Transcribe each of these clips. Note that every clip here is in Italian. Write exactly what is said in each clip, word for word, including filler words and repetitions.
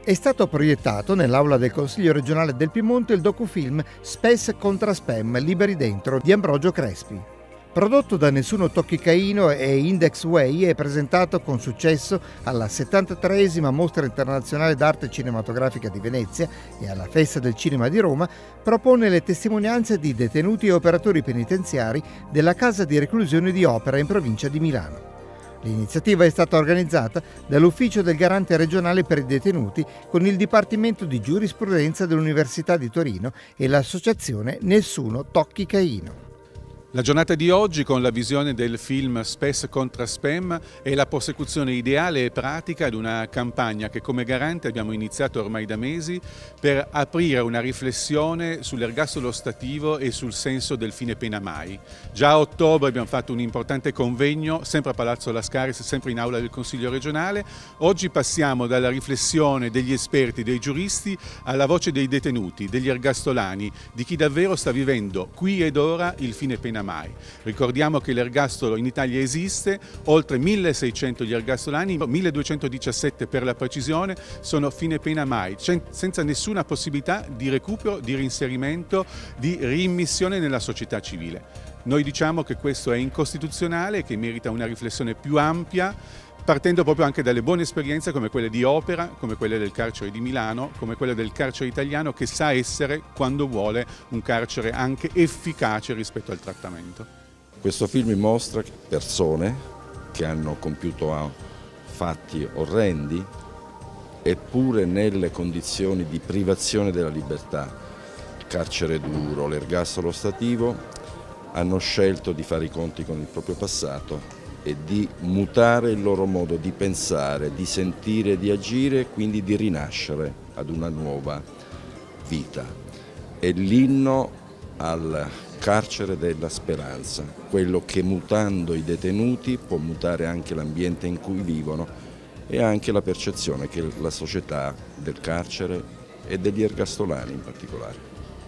È stato proiettato nell'aula del Consiglio regionale del Piemonte il docufilm Spes contra Spam, Liberi dentro di Ambrogio Crespi. Prodotto da Nessuno Tocchi Caino e Index Way e presentato con successo alla settantatreesima Mostra Internazionale d'Arte Cinematografica di Venezia e alla Festa del Cinema di Roma, propone le testimonianze di detenuti e operatori penitenziari della Casa di Reclusione di Opera in provincia di Milano. L'iniziativa è stata organizzata dall'Ufficio del Garante regionale per i detenuti con il Dipartimento di Giurisprudenza dell'Università di Torino e l'associazione Nessuno Tocchi Caino. La giornata di oggi, con la visione del film Spes contra Spam, è la prosecuzione ideale e pratica di una campagna che come Garante abbiamo iniziato ormai da mesi per aprire una riflessione sull'ergastolo ostativo e sul senso del fine pena mai. Già a ottobre abbiamo fatto un importante convegno, sempre a Palazzo Lascaris, sempre in aula del Consiglio regionale. Oggi passiamo dalla riflessione degli esperti, dei giuristi, alla voce dei detenuti, degli ergastolani, di chi davvero sta vivendo qui ed ora il fine pena mai. Ricordiamo che l'ergastolo in Italia esiste, oltre milleseicento gli ergastolani, milleduecentodiciassette per la precisione, sono fine pena mai, senza nessuna possibilità di recupero, di reinserimento, di riimmissione nella società civile. Noi diciamo che questo è incostituzionale e che merita una riflessione più ampia, partendo proprio anche dalle buone esperienze come quelle di Opera, come quelle del carcere di Milano, come quelle del carcere italiano, che sa essere, quando vuole, un carcere anche efficace rispetto al trattamento. Questo film mostra persone che hanno compiuto fatti orrendi, eppure nelle condizioni di privazione della libertà, il carcere duro, l'ergastolo ostativo, hanno scelto di fare i conti con il proprio passato e di mutare il loro modo di pensare, di sentire, di agire e quindi di rinascere ad una nuova vita. È l'inno al carcere della speranza, quello che mutando i detenuti può mutare anche l'ambiente in cui vivono e anche la percezione che la società del carcere e degli ergastolani in particolare.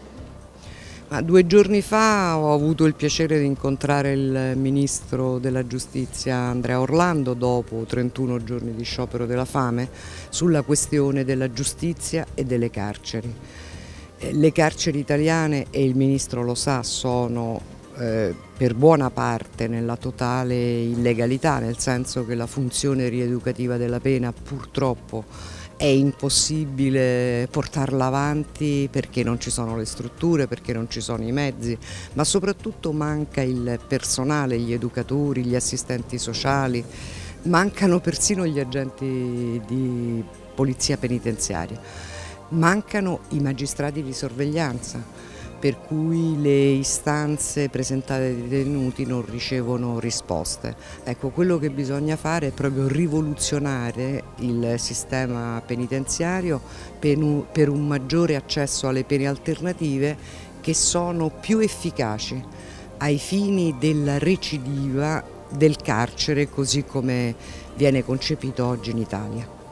Ma due giorni fa ho avuto il piacere di incontrare il Ministro della Giustizia Andrea Orlando dopo trentuno giorni di sciopero della fame sulla questione della giustizia e delle carceri. Le carceri italiane, e il Ministro lo sa, sono eh, per buona parte nella totale illegalità, nel senso che la funzione rieducativa della pena purtroppo è impossibile portarla avanti perché non ci sono le strutture, perché non ci sono i mezzi, ma soprattutto manca il personale, gli educatori, gli assistenti sociali, mancano persino gli agenti di polizia penitenziaria, mancano i magistrati di sorveglianza, per cui le istanze presentate dai detenuti non ricevono risposte. Ecco, quello che bisogna fare è proprio rivoluzionare il sistema penitenziario per un, per un maggiore accesso alle pene alternative che sono più efficaci ai fini della recidiva del carcere così come viene concepito oggi in Italia.